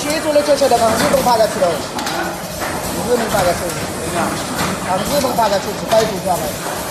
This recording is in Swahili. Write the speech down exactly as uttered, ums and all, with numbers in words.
血做的就晓得讲日本爬下去了，日本爬下去，啊，日本爬下去是百度抓的。